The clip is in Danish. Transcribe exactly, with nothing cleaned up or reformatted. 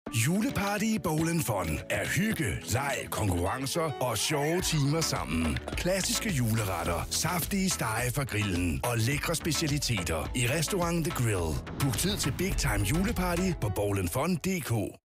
Juleparty i Bowl and Fun er hygge, leg, konkurrencer og sjove timer sammen. Klassiske juleretter, saftige stege fra grillen og lækre specialiteter i Restaurant The Grill. Book tid til Big Time Juleparty på bowl and fun punktum d k.